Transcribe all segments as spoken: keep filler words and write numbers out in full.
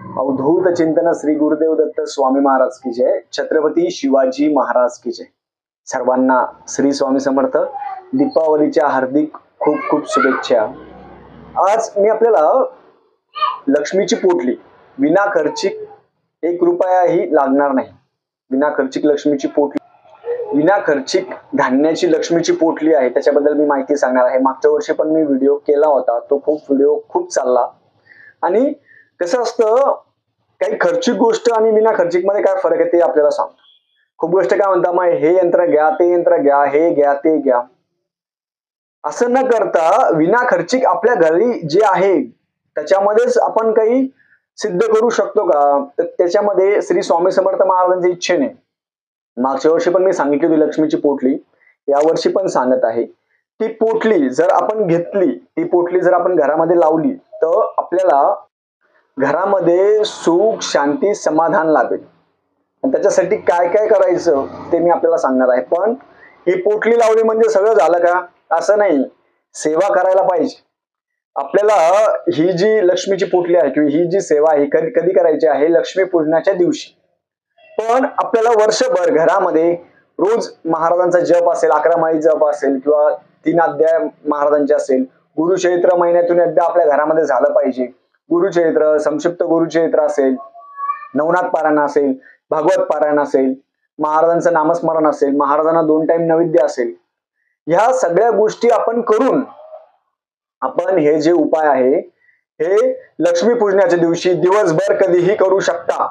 अवधूत चिंतन श्री गुरुदेव दत्त स्वामी महाराज की जय. छत्रपती शिवाजी महाराज की जय. सर्वांना श्री स्वामी समर्थ. दीपावलीच्या हार्दिक खूप खूप शुभेच्छा. आज मी आपल्याला लक्ष्मीची पोटली विना खर्चिक एक रुपयाही लागणार नाही. विना खर्चिक लक्ष्मीची पोटली, विना खर्चिक धान्याची लक्ष्मीची पोटली आहे, त्याच्याबद्दल मी माहिती सांगणार आहे. मागच्या वर्षी पण मी व्हिडिओ केला होता, तो खूप व्हिडिओ खूप चालला. आणि कसं असतं, काही खर्चिक गोष्ट आणि विना खर्चिक मध्ये काय फरक आहे ते आपल्याला सांगतो. खूप गोष्ट काय म्हणता, मग हे यंत्र घ्या, ते यंत्र घ्या, हे घ्या, ते घ्या, असं न करता विना खर्चिक आपल्या घरी जे आहे त्याच्यामध्येच आपण काही सिद्ध करू शकतो का, तर त्याच्यामध्ये श्री स्वामी समर्थ महाराजांच्या इच्छेने मागच्या वर्षी पण मी सांगितली होती लक्ष्मीची पोटली, या वर्षी पण सांगत आहे. ती पोटली जर आपण घेतली, ती पोटली जर आपण घरामध्ये लावली, तर आपल्याला घरामध्ये सुख, शांती, समाधान लाभेल. आणि त्याच्यासाठी काय काय करायचं ते मी आपल्याला सांगणार आहे. पण ही पोटली लावली म्हणजे सगळं झालं का, असं नाही. सेवा करायला पाहिजे आपल्याला. ही जी लक्ष्मीची पोटली आहे किंवा ही जी सेवा आहे कधी कधी करायची आहे, लक्ष्मी पूजनाच्या दिवशी. पण आपल्याला वर्षभर घरामध्ये रोज महाराजांचा जप असेल, अकरा माळी जप असेल किंवा तीन अध्याय महाराजांचे असेल, गुरुचरित्र महिन्यातून एकदा आपल्या घरामध्ये झालं पाहिजे. गुरुचरित्र, संक्षिप्त गुरुचरित्र असेल, नवनाथ पारायण असेल, भागवत पारायण असेल, महाराजांचं नामस्मरण असेल, महाराजांना दोन टाइम नैवेद्य असेल, ह्या सगळ्या गोष्टी आपण करून आपण हे जे उपाय आहे हे लक्ष्मी पूजनाच्या दिवशी दिवसभर कधीही करू शकता.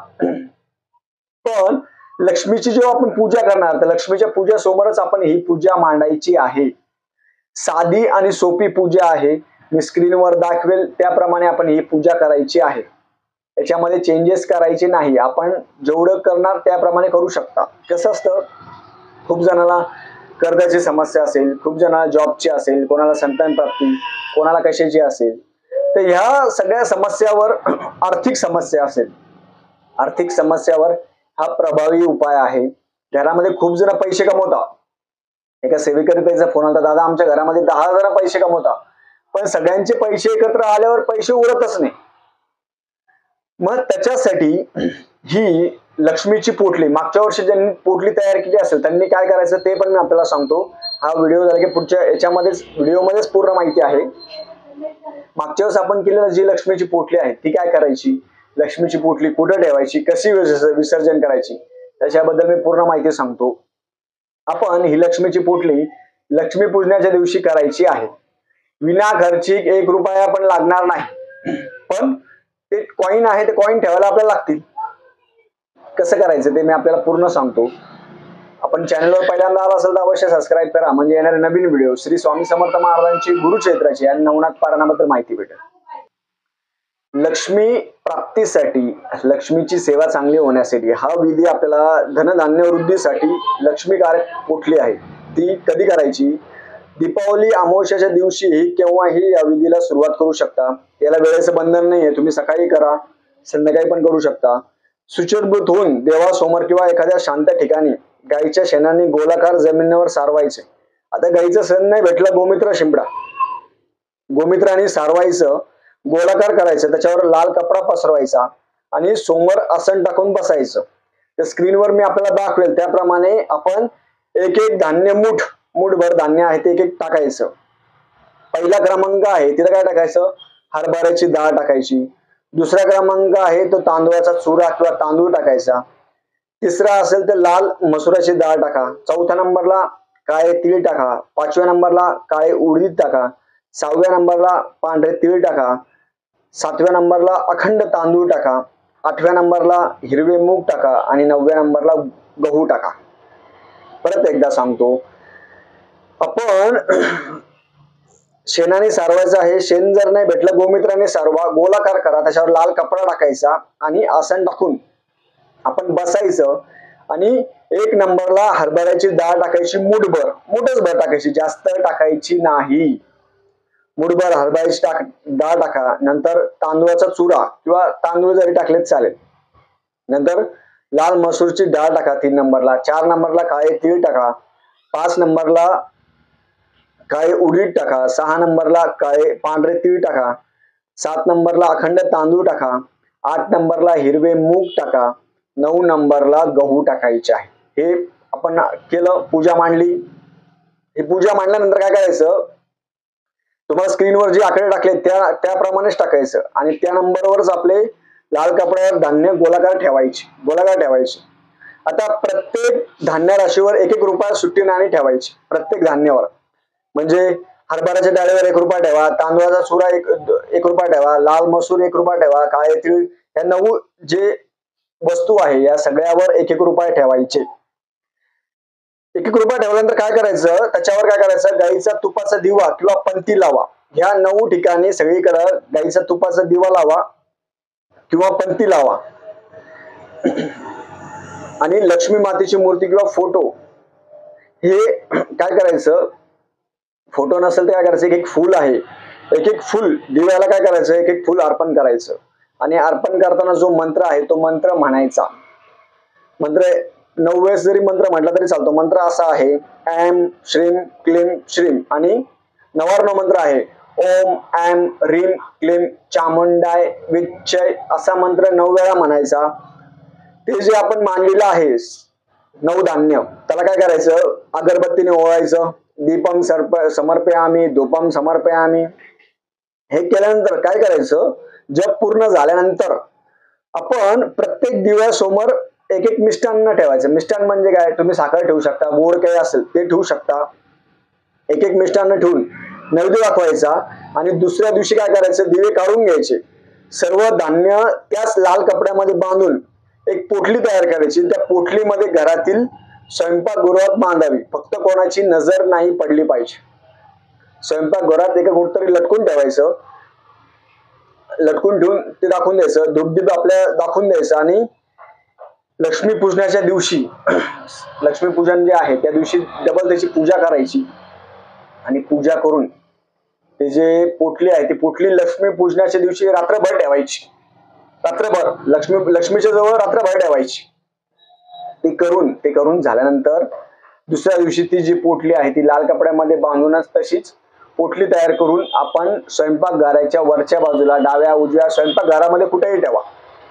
पण लक्ष्मीची जेव्हा आपण पूजा करणार, तर लक्ष्मीच्या पूजेसमोरच आपण ही पूजा मांडायची आहे. साधी आणि सोपी पूजा आहे. मी स्क्रीनवर दाखवेल त्याप्रमाणे आपण ही पूजा करायची आहे. याच्यामध्ये चेंजेस करायचे नाही. आपण जेवढं करणार त्याप्रमाणे करू शकता. कसं असतं, खूप जणांना कर्जाची समस्या असेल, खूप जणांना जॉबची असेल, कोणाला संतान प्राप्ती, कोणाला कशाची असेल, तर ह्या सगळ्या समस्यावर आर्थिक समस्या असेल, आर्थिक समस्यावर हा प्रभावी उपाय आहे. घरामध्ये खूप जण पैसे कमवतात. एका सेविकाचा फोन आला, दादा आमच्या घरामध्ये दहा जण पैसे कमवतात, पण सगळ्यांचे पैसे एकत्र आल्यावर पैसे उरतच नाही. मग त्याच्यासाठी ही लक्ष्मीची पोटली, मागच्या वर्षी ज्यांनी पोटली तयार केली असेल त्यांनी काय करायचं ते पण मी आपल्याला सांगतो. हा व्हिडिओ झाला की पुढच्या याच्यामध्येच व्हिडिओमध्येच पूर्ण माहिती आहे. मागच्या वेळेस आपण केलेलं जी लक्ष्मीची पोटली आहे ती काय करायची, लक्ष्मीची पोटली कुठे ठेवायची, कशी विसर्जन करायची, त्याच्याबद्दल मी पूर्ण माहिती सांगतो. आपण ही लक्ष्मीची पोटली लक्ष्मी पूजनाच्या दिवशी करायची आहे. विना खर्चिक एक रुपया पण लागणार नाही. पण ते कॉइन आहे, ते कॉइन ठेवायला आपल्याला लागतील. कसं करायचं ते मी आपल्याला पूर्ण सांगतो. आपण चॅनलवर पहिल्यांदा आला असेल तर अवश्य सबस्क्राईब करा, म्हणजे येणारे नवीन व्हिडिओ श्री स्वामी समर्थ महाराजांची गुरुचरित्राची आणि नवनाथ पारायणाबद्दल माहिती भेटेल. लक्ष्मी प्राप्तीसाठी, लक्ष्मीची सेवा चांगली होण्यासाठी हा विधी आपल्याला धनधान्य वृद्धीसाठी लक्ष्मीकारक पोटली आहे. ती कधी करायची, दीपावली अमावस्याच्या दिवशी केव्हाही या विधीला सुरुवात करू शकता. याला वेळेचं बंधन नाहीये, तुम्ही सकाळी करा, संध्याकाळी पण करू शकता. शुचिर्भूत होऊन देवासमोर किंवा एखाद्या शांत ठिकाणी गाईच्या शेणाने गोलाकार जमिनीवर सारवायचे. आता गाईचं शेण नाही भेटलं, गोमित्र शिंपडा, गोमित्राने सारवायचं, गोलाकार करायचं, त्याच्यावर लाल कपडा पसरवायचा आणि समोर आसन टाकून बसायचं. त्या स्क्रीनवर मी आपल्याला दाखवेल त्याप्रमाणे आपण एक एक धान्य मुठ मुठभर धान्य आहे ते एक एक टाकायचं. पहिला क्रमांक आहे तिथं काय टाकायचं, हरभऱ्याची डाळ टाकायची. दुसरा क्रमांक आहे तो तांदूळाचा चुरा किंवा तांदूळ टाकायचा. तिसरा असेल तर लाल मसुराची डाळ टाका. चौथ्या नंबरला काळे तीळ टाका. पाचव्या नंबरला काळे उडीद टाका. सहाव्या नंबरला पांढरे तीळ टाका. सातव्या नंबरला अखंड तांदूळ टाका. आठव्या नंबरला हिरवे मूग टाका आणि नवव्या नंबरला गहू टाका. परत एकदा सांगतो, आपण शेणाने सारवायचं आहे. शेण जर नाही भेटलं गोमित्राने सारवा, गोलाकार करा, त्याच्यावर लाल कपडा टाकायचा आणि आसन टाकून आपण बसायचं. आणि एक नंबरला हरभऱ्याची डाळ टाकायची, मुठभर, मुठच भर टाकायची, जास्त टाकायची नाही. मुठभर हरभऱ्याची टाक डाळ टाका. नंतर तांदूळाचा चुरा किंवा तांदूळ जरी टाकलेत चालेल. नंतर लाल मसूरची डाळ टाका तीन नंबरला. चार नंबरला काळे तीळ टाका. पाच नंबरला काळे उडीद टाका. सहा नंबरला काळे पांढरे तीळ टाका. सात नंबरला अखंड तांदूळ टाका. आठ नंबरला हिरवे मूग टाका, नऊ नंबरला गहू टाकायचे आहे. हे आपण केलं, पूजा मांडली. ही पूजा मांडल्यानंतर काय करायचं, तुम्हाला स्क्रीनवर जे आकडे टाकले त्या त्याप्रमाणेच टाकायचं आणि त्या नंबरवरच आपले लाल कपड्यावर धान्य गोलाकार ठेवायचे गोलाकार ठेवायचे. आता प्रत्येक धान्य राशीवर एक एक रुपया सुट्टी नाणी ठेवायची प्रत्येक धान्यावर. म्हणजे हरभऱ्याच्या डाळीवर एक रुपया ठेवा, तांदूळाचा चुरा एक एक रुपया ठेवा, लाल मसूर एक रुपया ठेवा, काळे तीळ, या नऊ जे वस्तू आहे या सगळ्यावर एक एक रुपया ठेवायचे. एक एक रुपया ठेवल्यानंतर काय करायचं, त्याच्यावर काय करायचं, गाईचा तुपाचा दिवा किंवा पंती लावा. ह्या नऊ ठिकाणी सगळीकडे गाईचा तुपाचा दिवा लावा किंवा पंती लावा. आणि लक्ष्मी मातेची मूर्ती किंवा फोटो, हे काय करायचं, फोटो नसेल तर काय करायचं, एक एक फूल आहे, एक एक फूल दिव्याला काय करायचं, एक एक फूल अर्पण करायचं. आणि अर्पण करताना जो मंत्र आहे तो मंत्र म्हणायचा. मंत्र नऊ वेळेस जरी मंत्र म्हटला तरी चालतो. मंत्र असा आहे, ऐम श्रीम क्लीम श्रीम, आणि नवार्णव मंत्र आहे ओम ऐम ह्रीम क्लीम चामुंडाय विच्चय, असा मंत्र नऊ वेळा म्हणायचा. ते जे आपण मांडलेलं आहे नऊ धान्य, त्याला काय करायचं, अगरबत्तीने ओवाळायचं. दीपम सर्प समर्पयामी धूपम समर्पयामी. हे केल्यानंतर काय करायचं, जप पूर्ण झाल्यानंतर आपण प्रत्येक दिव्यासमोर एक एक मिष्टान्न ठेवायचं. मिष्टान्न म्हणजे काय, तुम्ही साखर ठेवू शकता, गोड काही असेल ते ठेवू शकता. एक एक मिष्टान्न ठेवून नैवेद्य दाखवायचा. आणि दुसऱ्या दिवशी काय करायचं, दिवे काढून घ्यायचे. सर्व धान्य त्याच लाल कपड्यामध्ये बांधून एक पोटली तयार करायची. त्या पोटलीमध्ये घरातील स्वयंपाकगृहात बांधावी. फक्त कोणाची नजर नाही पडली पाहिजे. स्वयंपाकघरात एका कुठतरी लटकून ठेवायचं. लटकून ठेवून ते दाखवून द्यायचं, धूपदीप आपल्या दाखवून द्यायचं. आणि लक्ष्मी पूजनाच्या दिवशी, लक्ष्मी पूजन जे आहे त्या दिवशी डबल त्याची पूजा करायची. आणि पूजा करून ते जे पोटली आहे ती पोटली लक्ष्मी पूजनाच्या दिवशी रात्रभर ठेवायची. रात्रभर लक्ष्मी लक्ष्मीच्या जवळ रात्रभर ठेवायची. ते करून ते करून झाल्यानंतर दुसऱ्या दिवशी ती जी पोटली आहे ती लाल कपड्यामध्ये बांधूनच तशीच पोटली तयार करून आपण स्वयंपाकघराच्या वरच्या बाजूला डाव्या उजव्या स्वयंपाकघरामध्ये कुठेही ठेवा,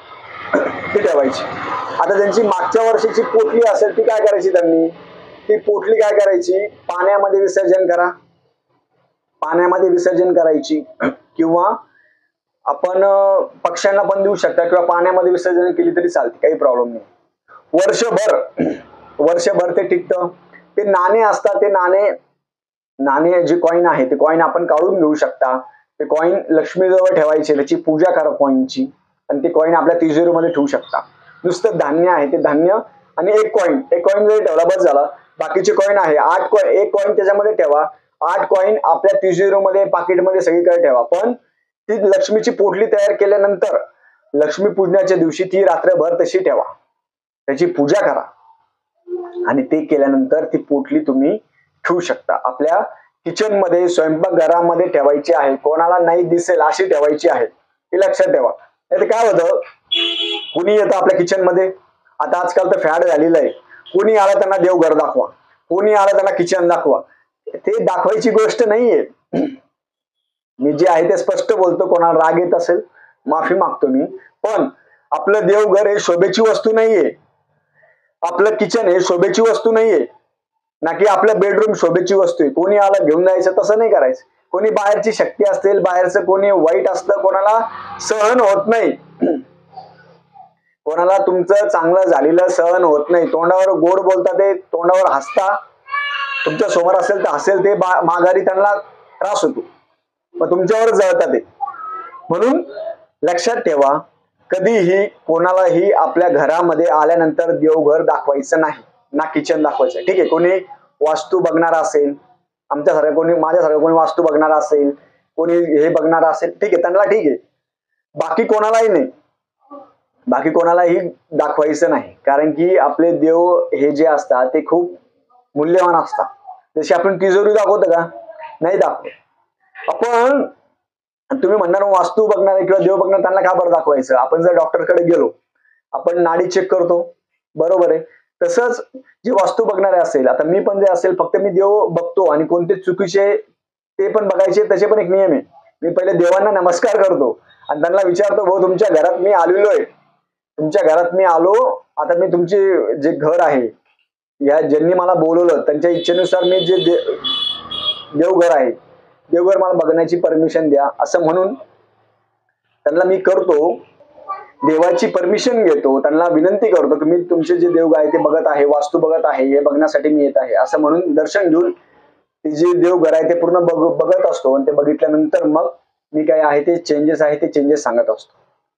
ती ठेवायची. आता त्यांची मागच्या वर्षीची पोटली असेल ती काय करायची, त्यांनी ती पोटली काय करायची, पाण्यामध्ये विसर्जन करा. पाण्यामध्ये विसर्जन करायची. किंवा आपण पक्ष्यांना पण देऊ शकता किंवा पाण्यामध्ये विसर्जन केली तरी चालते, काही प्रॉब्लेम नाही. वर्षभर वर्षभर ते टिकतं. ते नाणे असतात, ते नाणे नाणे जे कॉईन आहे ते कॉईन आपण काढून घेऊ शकता. ते कॉईन लक्ष्मीजवळ ठेवायचे, त्याची पूजा करा कॉईनची. आणि ते कॉईन आपल्या तिजोरीमध्ये ठेवू शकता. नुसतं धान्य आहे ते धान्य आणि एक कॉईन एक कॉईन जरी ठेवला बस झाला. बाकीचे कॉईन आहे आठ कॉईन, एक कॉईन त्याच्यामध्ये ठेवा. आठ कॉईन आपल्या तिजोरीमध्ये पाकिटमध्ये सगळीकडे ठेवा. पण ती लक्ष्मीची पोटली तयार केल्यानंतर लक्ष्मी पूजनाच्या दिवशी ती रात्रभर तशी ठेवा, त्याची पूजा करा. आणि ते केल्यानंतर ती पोटली तुम्ही ठेवू शकता. आपल्या किचन मध्ये स्वयंपाकघरामध्ये ठेवायची आहे. कोणाला नाही दिसेल अशी ठेवायची आहे, हे लक्षात ठेवा. नाही काय होतं, कुणी येतं आपल्या किचन मध्ये. आता आजकाल तर फॅड झालेलं आहे, कोणी आला त्यांना देवघर दाखवा, कोणी आला त्यांना किचन दाखवा. ते दाखवायची गोष्ट नाहीये. मी जे आहे ते स्पष्ट बोलतो. कोणाला राग येत असेल माफी मागतो मी. पण आपलं देवघर हे शोभेची वस्तू नाहीये. आपलं किचन हे शोभेची वस्तू नाहीये, ना की आपलं बेडरूम शोभेची वस्तू आहे. कोणी आला घेऊन जायचं, तसं नाही करायचं. कोणी बाहेरची शक्ती असतील, बाहेरचं कोणी वाईट असतं, कोणाला सहन होत नाही. कोणाला तुमचं चांगलं झालेलं सहन होत नाही. तोंडावर गोड बोलता, ते तोंडावर हसता, तुमच्या समोर असेल तर हसेल ते, माघारी त्यांना त्रास होतो, मग तुमच्यावर जळतात ते. म्हणून लक्षात ठेवा, कधीही कोणालाही आपल्या घरामध्ये आल्यानंतर देवघर दाखवायचं नाही, ना किचन दाखवायचं. ठीक आहे, कोणी वास्तू बघणार असेल, आमच्यासारखं कोणी माझ्यासारखं कोणी वास्तू बघणार असेल, कोणी हे बघणार असेल, ठीक आहे, त्यांना ठीक आहे. बाकी कोणालाही नाही, बाकी कोणालाही दाखवायचं नाही. कारण की आपले देव हे जे असतात ते खूप मूल्यवान असतात. जशी आपण तिजोरी दाखवतो का, नाही दाखवत आपण. तुम्ही म्हणणार वास्तू बघणार आहे किंवा देव बघणार, त्यांना का बरं दाखवायचं. आपण जर डॉक्टरकडे गेलो, आपण नाडी चेक करतो, बरोबर आहे. तसंच जे वास्तू बघणारे असेल, आता मी पण जे असेल, फक्त मी देव बघतो आणि कोणते चुकीचे ते पण बघायचे, त्याचे पण एक नियम आहे. मी पहिले देवांना नमस्कार करतो आणि त्यांना विचारतो, भाऊ तुमच्या घरात मी आलेलो आहे, तुमच्या घरात मी आलो, आता मी तुमचे जे घर आहे, या ज्यांनी मला बोलवलं त्यांच्या इच्छेनुसार मी जे दे, देवघर आहे, देवघर मला बघण्याची परमिशन द्या, असं म्हणून त्यांना मी करतो, देवाची परमिशन घेतो, त्यांना विनंती करतो की मी तुमचे जे देवघर आहे ते बघत आहे, वास्तू बघत आहे, हे बघण्यासाठी मी येत आहे, असं म्हणून दर्शन घेऊन ते जे देवघर आहे ते पूर्ण बघ बघत असतो. आणि ते बघितल्यानंतर मग मी काय आहे ते चेंजेस आहे ते चेंजेस सांगत असतो.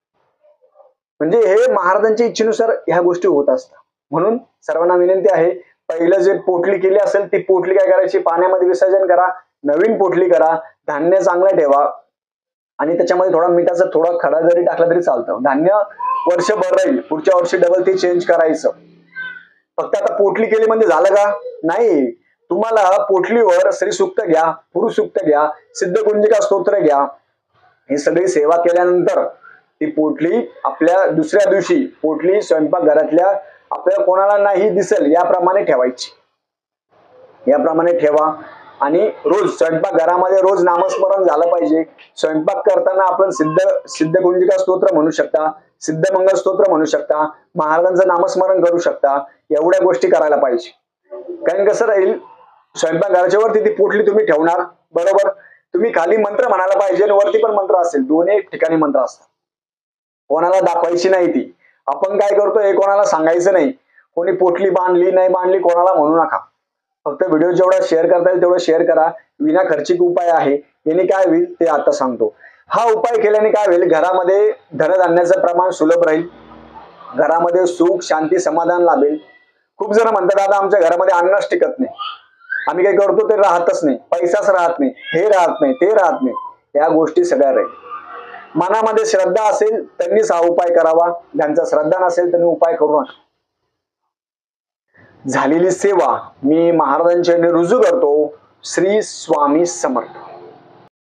म्हणजे हे महाराजांच्या इच्छेनुसार ह्या गोष्टी होत असतात. म्हणून सर्वांना विनंती आहे, पहिलं जे पोटली केली असेल ती पोटली काय करायची, पाण्यामध्ये विसर्जन करा, नवीन पोटली करा, धान्य चांगलं ठेवा आणि त्याच्यामध्ये थोडा मिठाचा थोडा खडा जरी टाकला तरी चालतं. धान्य वर्षभर राहील, पुढच्या वर्षी डबल ते चेंज करायचं. फक्त आता पोटली केली म्हणजे झालं का? नाही. तुम्हाला पोटलीवर श्री सूक्त घ्या, पुरुष सूक्त घ्या, सिद्धकुंजिका स्तोत्र घ्या, ही सगळी सेवा केल्यानंतर ती पोटली आपल्या दुसऱ्या दिवशी पोटली स्वयंपाकघरातल्या आपल्याला कोणाला नाही दिसेल याप्रमाणे ठेवायची. याप्रमाणे ठेवा आणि रोज स्वयंपाकघरामध्ये रोज नामस्मरण झालं पाहिजे. स्वयंपाक करताना आपण सिद्ध सिद्धकुंजिका स्तोत्र म्हणू शकता, सिद्धमंगल स्तोत्र म्हणू शकता, महाराजांचं नामस्मरण करू शकता. एवढ्या गोष्टी करायला पाहिजे. कारण कसं राहील, स्वयंपाकघराच्या वरती ती पोटली तुम्ही ठेवणार, बरोबर, तुम्ही खाली मंत्र म्हणायला पाहिजे आणि वरती पण मंत्र असेल, दोन्ही ठिकाणी मंत्र असतात. कोणाला दाखवायची नाही ती. आपण काय करतो हे कोणाला सांगायचं नाही. कोणी पोटली बांधली नाही बांधली कोणाला म्हणू नका. फक्त व्हिडिओ जेवढा शेअर करता येईल तेवढं शेअर करा. विना खर्चिक उपाय आहे. याने काय होईल ते आता सांगतो. हा उपाय केल्याने काय होईल, घरामध्ये धनधान्याचं प्रमाण सुलभ राहील, घरामध्ये सुख शांती समाधान लाभेल. खूप जण म्हणतात, दादा आमच्या घरामध्ये अन्नच टिकत नाही, आम्ही काय करतो ते राहतच नाही, पैसाच राहत नाही, हे राहत नाही, ते राहत नाही. या गोष्टी सगळ्या राहील. मनामध्ये श्रद्धा असेल त्यांनीच हा उपाय करावा, ज्यांचा श्रद्धा नसेल त्यांनी उपाय करू नका. झालेली सेवा मी महाराजांच्या रुजू करतो. श्री स्वामी समर्थ.